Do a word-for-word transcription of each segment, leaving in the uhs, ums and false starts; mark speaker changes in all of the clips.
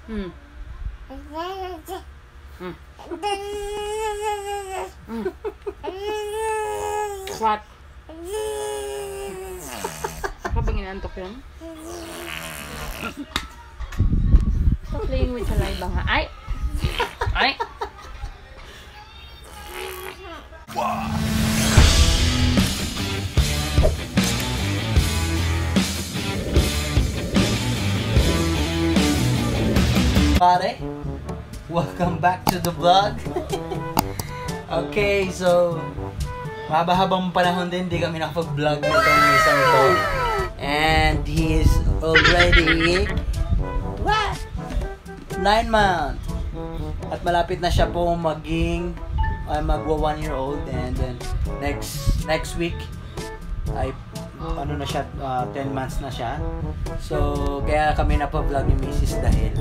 Speaker 1: Hmm. Hmm. Hmm. What? Baka bang inantok yan? Stop playing with saliva nga. Ay! Ay! Wow!
Speaker 2: Pare, welcome back to the vlog. Okay, so mahaba-habang panahon din di kami nakapag-vlog nitong isang ito. And he is already what? nine months. At malapit na siya po maging uh, magwa one year old, and then next next week ay ano na siya, uh, ten months na siya. So kaya kami na pa-vlog ni Missus dahil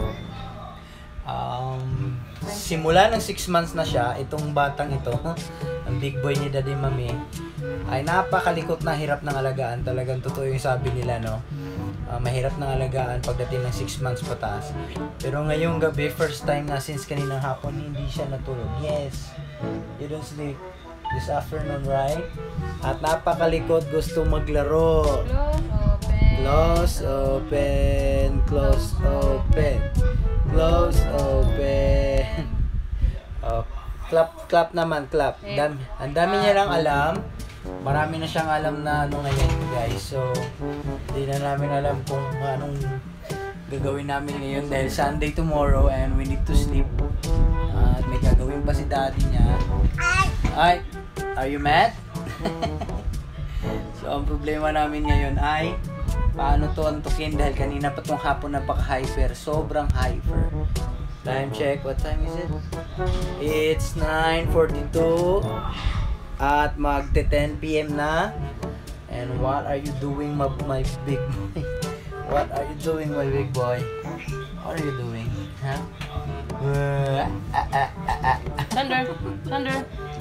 Speaker 2: Um, simula ng six months na siya, itong batang ito, ang big boy ni Daddy Mami, ay napakalikot na hirap ng alagaan. Talagang totoo yung sabi nila, no? Uh, mahirap ng alagaan pagdating ng six months pataas. Pero ngayong gabi, first time na since kaninang hapon, hindi siya natulog. Yes, you don't sleep this afternoon, right? At napakalikot, gusto maglaro. Close, open. Close, open. Close, open. Oh, clap, clap naman, clap. Dami, ang dami niya lang alam. Marami na siyang alam na ano ngayon, guys. So, hindi na namin alam kung anong gagawin namin ngayon dahil Sunday tomorrow and we need to sleep. At uh, may gagawin pa si daddy niya. Ay, are you mad? So, ang problema namin ngayon ay paano to antukin dahil kanina pa tong hapon napaka-hyper. Sobrang hyper. Time check. What time is it? It's nine forty-two. At magte ten p m na. And what are you doing, my, my big boy? What are you doing, my big boy? What are you doing? Huh? Uh, ah, ah, ah, ah.
Speaker 1: Thunder! Thunder!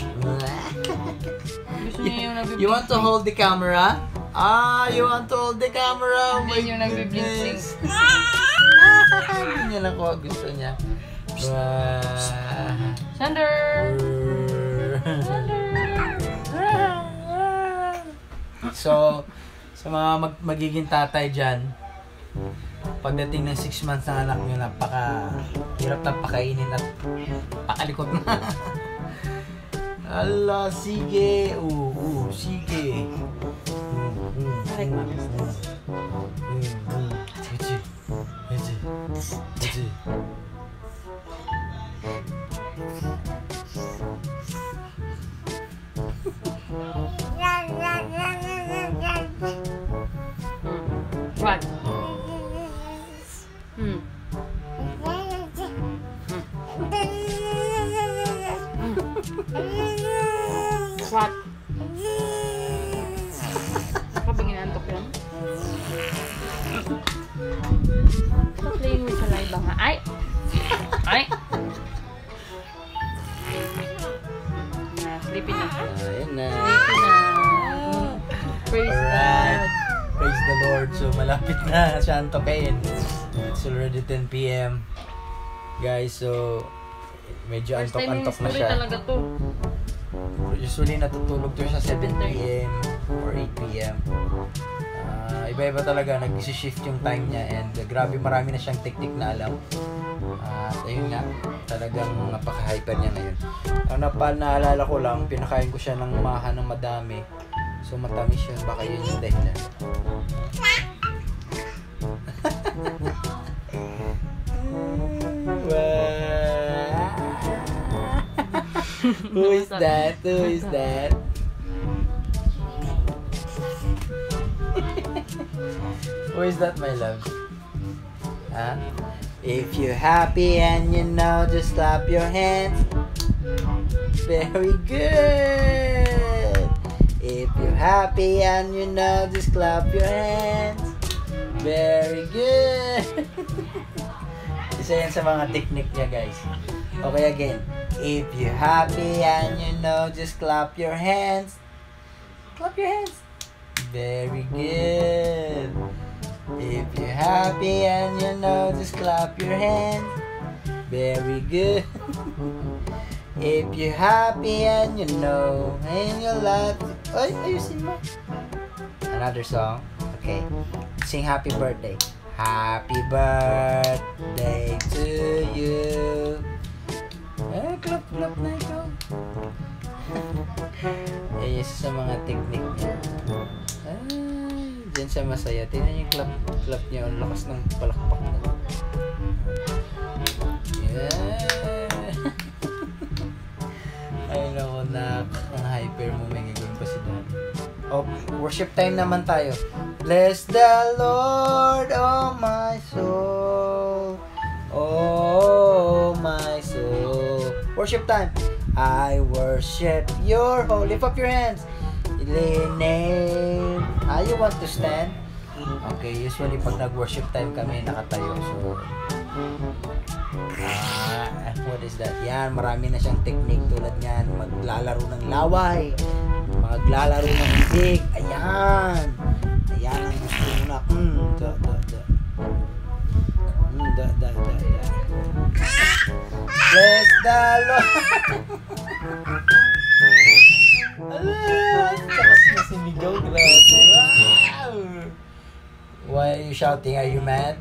Speaker 1: Gusto niya yung nag-blink.
Speaker 2: You want to hold the camera? Ah, you want to hold the camera? Oh my
Speaker 1: Hindi yung nag-blink.
Speaker 2: Hindi niya lang ko gusto niya.
Speaker 1: Thunder! Thunder!
Speaker 2: So, sa mga mag magiging tatay dyan, pagdating ng six months ng anak nyo, napaka hirap na pakainin at pakalikot na. Ala, sige. Oo, oo, sige.
Speaker 1: Aray ko.
Speaker 2: Haji. Haji. Haji.
Speaker 1: What? Hmm. What? Baka bang inantok yan? Stop playing with saliva nga. Ay! Ay! Na, sleepy na.
Speaker 2: Ayan na.
Speaker 1: Sleepy na. Praise
Speaker 2: Alright.
Speaker 1: God.
Speaker 2: Praise the Lord. So, malapit na siya antokin. It's already ten p m Guys, so medyo
Speaker 1: First time yung
Speaker 2: antok-antok na
Speaker 1: story
Speaker 2: siya.
Speaker 1: talaga to.
Speaker 2: Usually natutulog to siya seven p m or eight p m Uh, iba-iba talaga, nag-shift yung time niya, and uh, grabe marami na siyang technique na alam. Uh, at ayun nga, talagang napaka-hyper niya ngayon. Ang napal naalala ko lang, pinakain ko siya ng maha ng madami. So matamis yun, baka yun yung dahilan. Who is that? Who is that? Who is that, my love? Huh? If you're happy and you know, just clap your hands. Very good. If you're happy and you know, just clap your hands. Very good. Isa yan sa mga technique niya, guys. Okay, again. If you're happy and you know, just clap your hands. Clap your hands. Very good. If you're happy and you know, just clap your hands. Very good. If you're happy and you know, and you laugh. Ay, ayusin mo. Another song. Okay. Sing happy birthday. Happy birthday to you. Eh, clap, clap na ikaw. Eh, isa sa mga technique niya. Ay, dyan siya masaya. Tingnan yung clap, clap niya. Ang lakas ng palakpak na. Yeah. Ay, naku, nak. Ang hyper mo. May gagawin pa si Daddy. Oh, worship time naman tayo. Bless the Lord, oh my soul. Oh my soul. Worship time. I worship your holy. Lift up your hands. Name. Ah, you want to stand? Okay, usually pag nag-worship time kami, nakatayo. So, ah, what is that? Yan, marami na siyang technique tulad yan. Maglalaro ng laway. Maglalaro ng big. Ayan. Ayan ang gusto mo na. Mm, da, da, da. Mm, da, da, da, da. Bless the Lord. Ala, takas na sinigaw. Grabe. Wow. Why are you shouting? Are you mad?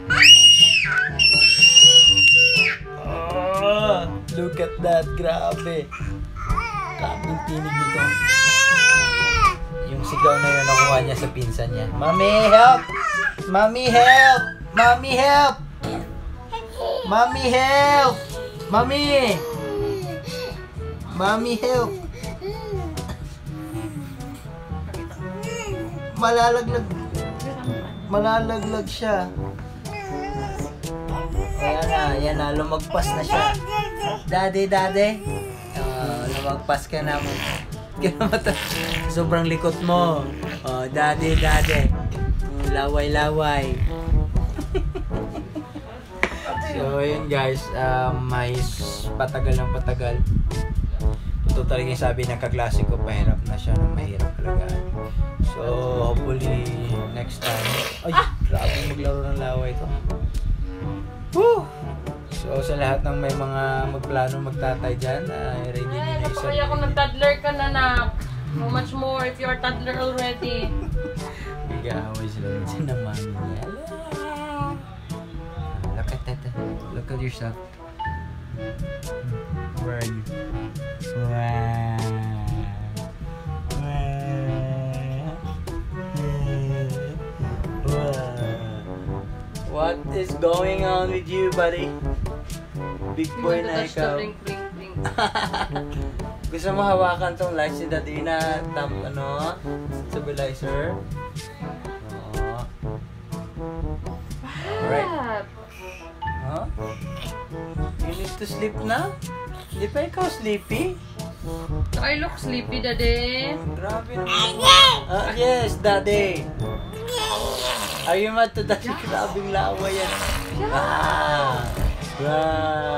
Speaker 2: Oh, look at that. Grabe. Kaming tinig nito. Yung sigaw na yun, nakuha niya sa pinsan niya. Mommy, help! Mommy, help! Mommy, help! Mommy, help! Mommy! Mommy, help! Malalaglag. Malalaglag siya. Ayan na, ayan na. Lumagpas na siya. Daddy, daddy. Uh, lumagpas ka na. Sobrang likot mo. Oh, daddy, daddy. Laway-laway. So, yun guys. Um, may patagal ng patagal. Ito talaga yung sabi ng kaklase ko, pahirap na siya ng mahirap talaga. So, hopefully, next time. Ay, grabe maglaro ng laway ito. Woo! So, sa lahat ng may mga magplano magtatay dyan, uh, ready nyo na isa.
Speaker 1: Kaya kung nag-toddler ka na, nak. How much more if you're a toddler already?
Speaker 2: Nag-aaway sila dyan ng mami niya. Look at that. Look at yourself. Where are you? Wow. What is going on with you, buddy? Big boy na ikaw. Gusto mo hawakan tong lights ni Daddy na tam, ano, stabilizer? Oh. Alright. Huh? You need to sleep na? Di pa ikaw sleepy?
Speaker 1: I look sleepy, Daddy.
Speaker 2: Oh, grabe naman. Ah, yes, Daddy. Are you mad to Daddy? Grabing lawa yan. Ah! Ah!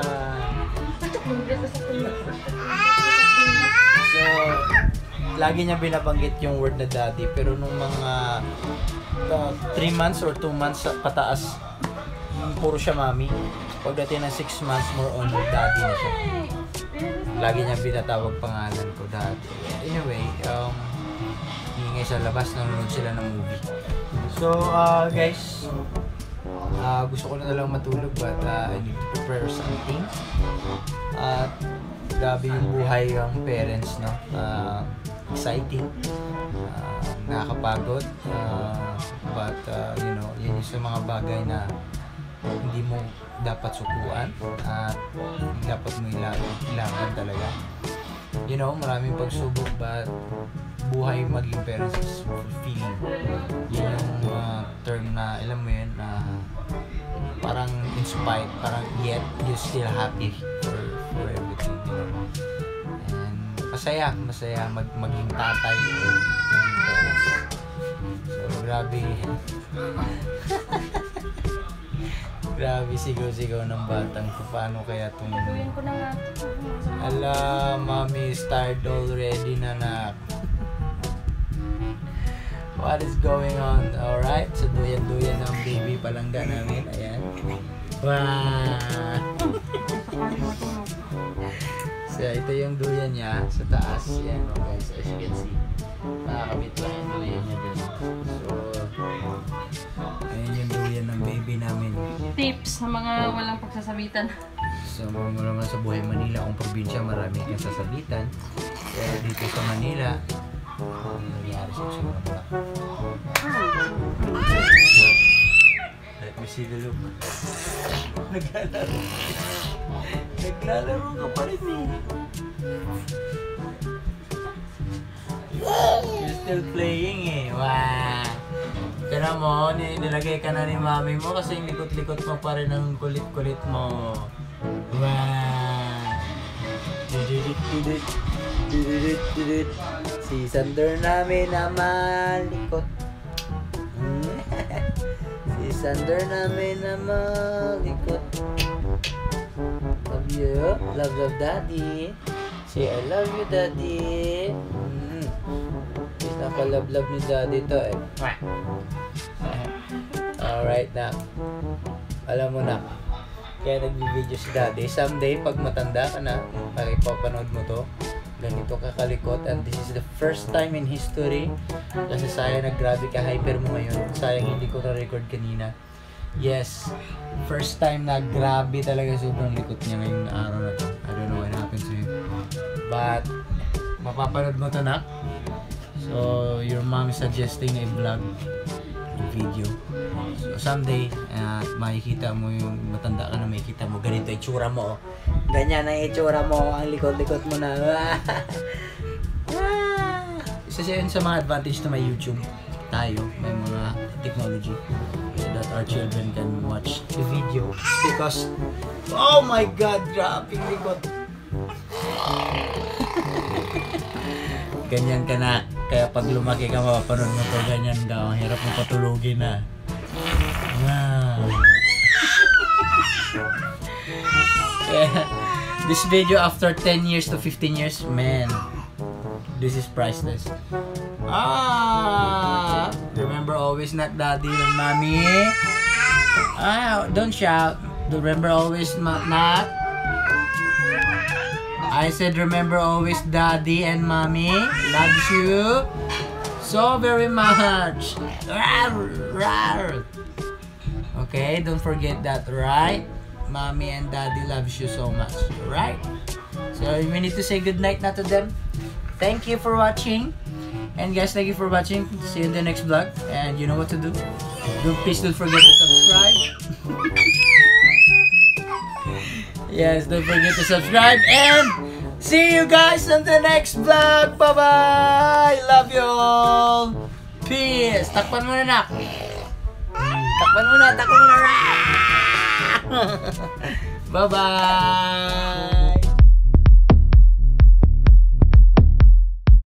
Speaker 2: So, lagi niya binabanggit yung word na Daddy, pero nung mga three uh, months or two months pataas, puro siya mami. Pagdating ng six months, more on Daddy na siya. Lagi niya binatawag pangalan ko, Daddy. Anyway, um, hingay sa labas, nanonood sila ng movie. So, uh, guys, uh, gusto ko na lang matulog, but uh, I need to prepare something. At uh, grabe yung buhay ng parents, no? Uh, exciting, uh, nakakapagod, uh, but uh, you know, yun yung sa mga bagay na hindi mo dapat sukuan at dapat mo ilaban, ilaban talaga. You know, maraming pagsubok, but buhay maging parents is fulfilling. Yun yung uh, term na, alam mo yun, na uh, parang inspired, parang yet you still happy for, for everything, you know. And masaya, masaya mag, maging tatay o maging parents. So, grabe. Grabe sigaw-sigaw ng batang ko. Paano kaya itong...
Speaker 1: Gawin ko na nga.
Speaker 2: Ala, mommy started already na, nak. What is going on? Alright, so duyan-duyan ng baby palangga namin. Ayan. Wow! So, ito yung duyan niya sa taas. Yan, oh guys, as you can see. Nakakabit lang yung duyan niya dun. So, ayan yung duyan ng baby namin.
Speaker 1: Tips sa mga walang pagsasabitan.
Speaker 2: So, mga naman sa buhay Manila, kung probinsya, marami kang sasabitan. Pero dito sa Manila, ano nangyari sa sura mo lang? Let me see the look. Naglalaro. Naglalaro ka pa rin eh. You're still playing eh. Wow. Kaya mo, nilagay ka na ni mami mo kasi yung likot-likot mo pa rin ang kulit-kulit mo. Wow. Dididit, dididit. Dididit, dididit. Si Sander namin na malikot. Si Sander namin na malikot. Love you. Love, love, daddy. Say, I love you, daddy. Mm. Naka-love-love ni daddy to eh. Alright na. Alam mo na. Kaya nag-video si daddy. Someday, pag matanda ka na, pakipapanood mo to, ganito ka kalikot. And this is the first time in history. Kasi sayang nag-grabe ka hyper mo ngayon. Sayang hindi ko na-record kanina. Yes, first time na grabe talaga sobrang likot niya ngayong araw na to. I don't know what happened to him. But, mapapanood mo to na. So, your mom is suggesting a vlog, a video. So, someday, uh, makikita mo yung matanda ka na makikita mo. Ganito yung itsura mo. Ganyan ang itsura mo. Ang likot-likot mo na. Isa siya yun sa mga advantage na may YouTube. Tayo, may mga technology. So that our children can watch the video. Because, oh my God, grabe likot. Ganyan ka na. Kaya pag lumaki ka, mapapanood mo to, ganyan ka. Ang hirap mo patulugin na. Wow. Yeah. This video after ten years to fifteen years, man, this is priceless. Ah! Remember always not daddy and mommy. Ah, don't shout. Remember always not not. I said remember always daddy and mommy loves you so very much. Okay, don't forget that, right? Mommy and daddy loves you so much, right? So we need to say good night now to them. Thank you for watching. And guys, thank you for watching. See you in the next vlog. And you know what to do. Don't, please don't forget to subscribe. Yes, don't forget to subscribe. And see you guys in the next vlog. Bye-bye. Love you all. Peace. Takpan mo na, nak. Takpan mo na. Takpan mo na. Bye-bye.